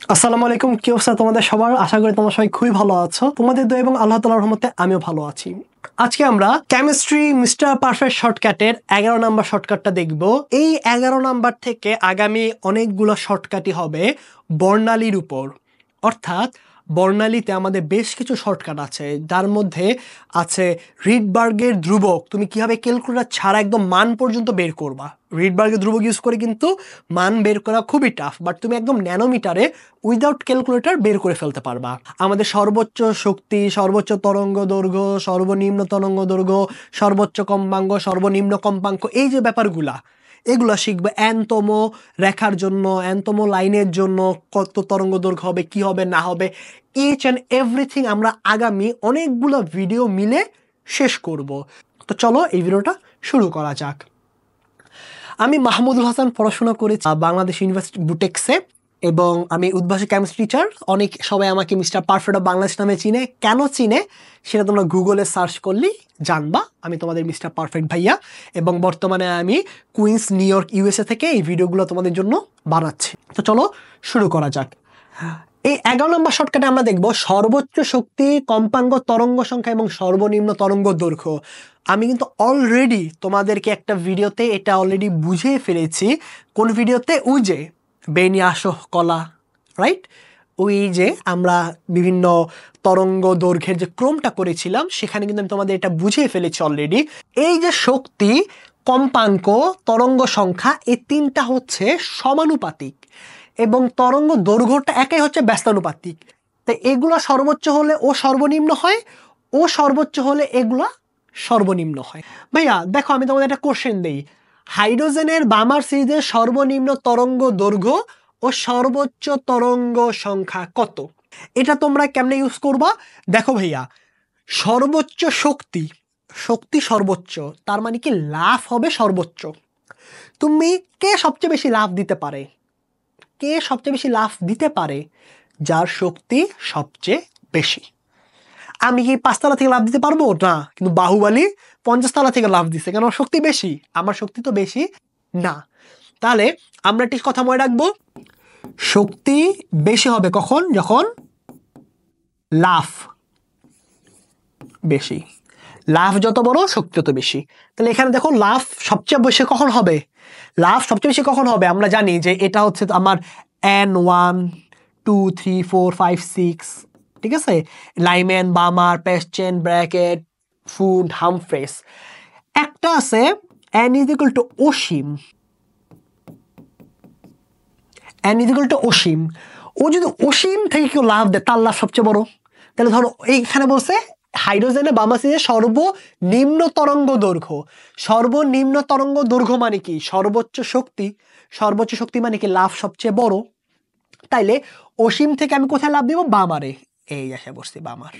আসসালামু আলাইকুম, কি অবস্থা তোমাদের সবার? আশা করি তোমরা সবাই খুবই ভালো আছো। তোমাদের দোয়া এবং আল্লাহ তাআলার রহমতে আমিও ভালো আছি। আজকে আমরা কেমিস্ট্রি মিস্টার পারফেক্ট শর্টকাটের 11 নাম্বার শর্টকাটটা দেখব। এই 11 নাম্বার থেকে আগামী অনেকগুলো শর্টকাটই হবে বর্ণালীর উপর। অর্থাৎ বর্ণালীতে আমাদের বেশ কিছু শর্টকাট আছে, যার মধ্যে আছে রিডবার্গের ধ্রুবক। তুমি কিভাবে ক্যালকুলেটর ছাড়া একদম মান পর্যন্ত বের করবা। রিডবার্গের ধ্রুবক ইউজ করে কিন্তু মান বের করা খুবই টাফ, বাট তুমি একদম ন্যানোমিটারে উইদাউট ক্যালকুলেটর বের করে ফেলতে পারবা। আমাদের সর্বোচ্চ শক্তি, সর্বোচ্চ তরঙ্গ দৈর্ঘ্য, সর্বনিম্ন তরঙ্গ দৈর্ঘ্য, সর্বোচ্চ কম্পাঙ্ক, সর্বনিম্ন কম্পাঙ্ক, এই যে ব্যাপারগুলা, এগুলো শিখবে। এনতম রেখার জন্য, এনতম লাইনের জন্য কত তরঙ্গ দৈর্ঘ্য হবে, কি হবে না হবে, ইচ অ্যান্ড এভরিথিং আমরা আগামী অনেকগুলো ভিডিও মিলে শেষ করব। তো চলো এই ভিডিওটা শুরু করা যাক। আমি মাহমুদুল হাসান, পড়াশোনা করেছি বাংলাদেশ ইউনিভার্সিটি বুটেক্সে, এবং আমি উদ্ভাসী কেমিস্ট্রি টিচার। অনেক সবাই আমাকে মিস্টার পারফেক্ট অফ বাংলাদেশ নামে চিনে। কেন চিনে সেটা তোমরা গুগলে সার্চ করলেই জানবা। আমি তোমাদের মিস্টার পারফেক্ট ভাইয়া, এবং বর্তমানে আমি কুইন্স নিউ ইয়র্ক ইউএসএ থেকে এই ভিডিওগুলো তোমাদের জন্য বানাচ্ছি। তো চলো শুরু করা যাক। এই 11 নম্বর শর্টকাটে আমরা দেখব সর্বোচ্চ শক্তি, কম্পাঙ্ক, তরঙ্গ সংখ্যা এবং সর্বনিম্ন তরঙ্গ দৈর্ঘ্য। আমি কিন্তু অলরেডি তোমাদেরকে একটা ভিডিওতে এটা অলরেডি বুঝিয়ে ফেলেছি। কোন ভিডিওতে? ওই যে বেনি আসহ কলা, রাইট? ওই যে আমরা বিভিন্ন তরঙ্গ দৈর্ঘ্যের যে ক্রমটা করেছিলাম, সেখানে কিন্তু আমি তোমাদের এটা বুঝিয়ে ফেলেছি অলরেডি। এই যে শক্তি, কম্পাঙ্ক, তরঙ্গ সংখ্যা, এই তিনটা হচ্ছে সমানুপাতিক, এবং তরঙ্গ দৈর্ঘ্যটা একাই হচ্ছে ব্যস্তানুপাতিক। তাই এগুলো সর্বোচ্চ হলে ও সর্বনিম্ন হয়, ও সর্বোচ্চ হলে এগুলা সর্বনিম্ন হয়। ভাইয়া দেখো, আমি তোমাদের একটা কোশ্চেন দেই। হাইড্রোজেনের বামার সিরিজের সর্বনিম্ন তরঙ্গ দৈর্ঘ্য ও সর্বোচ্চ তরঙ্গ সংখ্যা কত? এটা তোমরা কেমনে ইউজ করবা? দেখো ভাইয়া, সর্বোচ্চ শক্তি, শক্তি সর্বোচ্চ, তার মানে কি লাভ হবে সর্বোচ্চ। তুমি কে সবচেয়ে বেশি লাভ দিতে পারে? কে সবচেয়ে বেশি লাভ দিতে পারে? যার শক্তি সবচেয়ে বেশি। আমি কি 5 তলা থেকে লাভ দিতে পারবো না, কিন্তু বাহুবলী 50 তলা থেকে লাভ দিচ্ছে, কেন? শক্তি বেশি। আমার শক্তি তো বেশি না। তাহলে আমরা একটি কথা মনে রাখবো, শক্তি বেশি হবে কখন? যখন লাভ বেশি। লাভ যত বড়, শক্তি তত বেশি। তাহলে এখানে দেখো, লাভ সবচেয়ে বেশি কখন হবে? লাভ সবচেয়ে বেশি কখন হবে? আমরা জানি যে এটা হচ্ছে আমার N1 2 3 4 5 6, ঠিক আছে? Lyman, Balmer, Paschen, Brackett, Pfund, Humphreys. একটা আছে n = অসীম। n = অসীম। ও যদি অসীম থেকে কেউ লাভ দেয়, তার লাভ সবচেয়ে বড়। তাহলে ধরো এইখানে বলছে হাইড্রোজেনের বামাসিজের সর্বনিম্ন তরঙ্গ দৈর্ঘ্য। সর্বনিম্ন তরঙ্গ দৈর্ঘ্য মানে কি? সর্বোচ্চ শক্তি। সর্বোচ্চ শক্তি মানে কি? লাভ সবচেয়ে বড়। তাইলে অসীম থেকে আমি কোথায় লাভ দিব? বামারে। এই এসে বসছি বামার।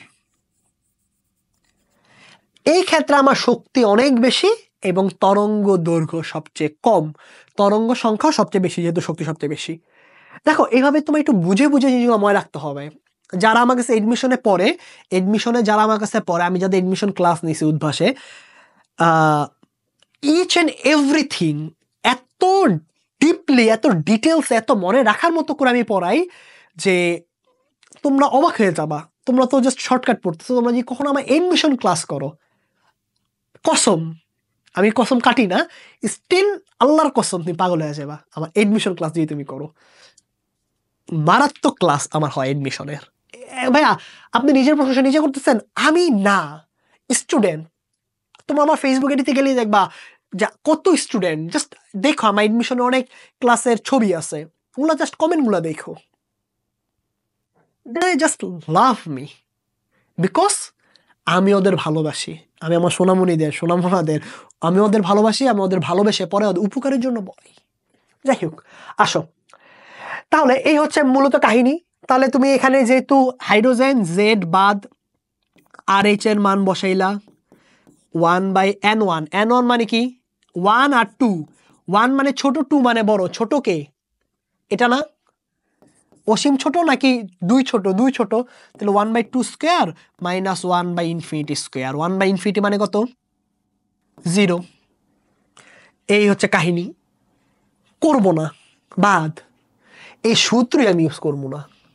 এই ক্ষেত্রে আমার শক্তি অনেক বেশি এবং তরঙ্গ দৈর্ঘ্য সবচেয়ে কম। তরঙ্গ সংখ্যা সবচেয়ে বেশি, যেহেতু শক্তি সবচেয়ে বেশি। দেখো, এইভাবে তোমার একটু বুঝে বুঝে জিনিসগুলো মনে রাখতে হবে। যারা আমার কাছে এডমিশনে পড়ে, যারা আমার কাছে পড়ে, আমি যাদের এডমিশন ক্লাস নিয়েছি উদ্ভাসে, ইচ অ্যান্ড এভরিথিং এত ডিপলি, এত ডিটেলস, এত মনে রাখার মতো করে আমি পড়াই যে তোমরা অবাক হয়ে যাবা। তোমরা তো জাস্ট শর্টকাট পড়তেছো, তোমরা যদি কখনো আমার এডমিশন ক্লাস করো, কসম, আমি কসম কাটি না, স্টিল আল্লাহর কসম, তুমি পাগল হয়ে যাবা আমার এডমিশন ক্লাস যদি তুমি করো। মারাত্মক ক্লাস আমার হয় এডমিশনের। ভাইয়া, আপনি নিজের প্রশংসা নিজে করতেছেন? আমি না, স্টুডেন্ট। তোমরা আমার ফেসবুক এডিতে গেলেই দেখবা যা কত স্টুডেন্ট। জাস্ট দেখো, আমার এডমিশনে অনেক ক্লাসের ছবি আছে, ওগুলো জাস্ট কমেন্টগুলো দেখো। They just love me because আমি ওদের ভালোবাসি। আমি আমার সোনামণিদের, সোনামোনাদের আমি ওদের ভালোবাসি। আমি ওদের ভালোবেসে পরে ওদের উপকারের জন্য বলি। যাই হোক, আসো। তাহলে এই হচ্ছে মূলত কাহিনী। তাহলে তুমি এখানে যেহেতু হাইড্রোজেন জেড বাদ RH এর মান বসাইলা 1/N1। N1 মানে কি? 1 আর 2। 1 মানে ছোট, 2 মানে বড়। ছোট কে? এটা না? অসীম ছোট নাকি 2 ছোট? 2 ছোট। তাহলে 1/2 স্কোয়ার মাইনাস 1/∞ স্কোয়ার। 1/∞ মানে কত? 0। এই হচ্ছে কাহিনী। করবো না, বাদ। এই সূত্রই আমি ইউজ করবো না।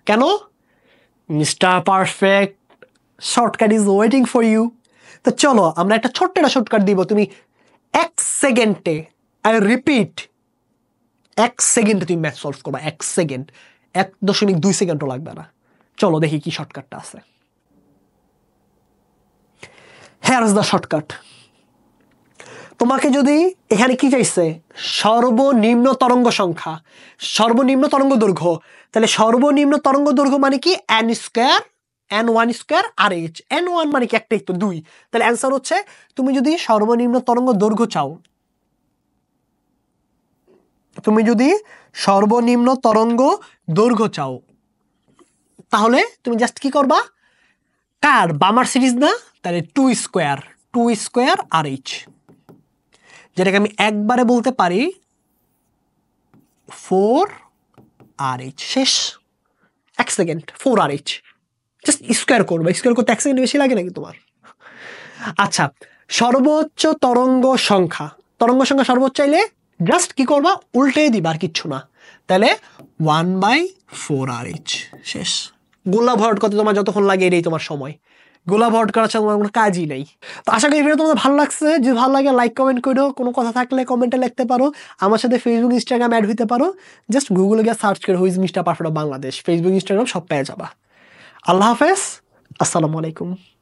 কেন? Mister Perfect shortcut is waiting for you. তো চলো আমরা একটা ছোট্ট একটা শর্টকাট দিব, তুমি 1 সেকেন্ডে, আই রিপিট 1 সেকেন্ডে তুমি ম্যাথ সলভ করবা। 1 সেকেন্ড, 1.2 সেকেন্ডও লাগবে না। চলো দেখি কি শর্টকাটটা আছে। Here is the shortcut. তোমাকে যদি এখানে কি চাইছে, সর্বনিম্ন তরঙ্গ সংখ্যা, সর্বনিম্ন তরঙ্গ দৈর্ঘ্য, তাহলে সর্বনিম্ন তরঙ্গ দৈর্ঘ্য মানে কি n স্কয়ার, n1 স্কয়ার আর h। n1 মানে কি একটাই তো 2, তাহলে অ্যান্সার হচ্ছে তুমি যদি সর্বনিম্ন তরঙ্গ দৈর্ঘ্য চাও, তুমি যদি সর্বনিম্ন তরঙ্গ দৈর্ঘ্য চাও তাহলে তুমি জাস্ট কি করবা, কার বামার সিরিজ না, তাহলে 2 স্কয়ার আর h, যেটাকে আমি একবারে বলতে পারি 4RH। শেষ। 1 সেকেন্ড 4RH, জাস্ট স্কোয়ার করবে। স্কোয়ার করতে 1 সেকেন্ড বেশি লাগে নাকি তোমার? আচ্ছা, সর্বোচ্চ তরঙ্গ সংখ্যা, তরঙ্গ সংখ্যা সর্বোচ্চ চাইলে জাস্ট কি করবা, উল্টে দিবা, আর কিচ্ছু না। তাহলে 1/4RH। শেষ। গোলা ভরাট করতে তোমার যতক্ষণ লাগে এটাই তোমার সময়। গোলা ভরাট করার সাথে তোমার কোনো কাজই নেই। তো আশা করি ভিডিও তোমাদের ভালো লাগছে। যদি ভালো লাগে লাইক কমেন্ট করো, কোনো কথা থাকলে কমেন্টে লিখতে পারো, আমার সাথে ফেসবুক ইনস্টাগ্রাম অ্যাড হইতে পারো। জাস্ট গুগলে গিয়ে সার্চ করে who's Mister Perfect of Bangladesh, Facebook Instagram সব পেয়ে যাবা। আল্লাহ হাফেজ, আসসালামু আলাইকুম।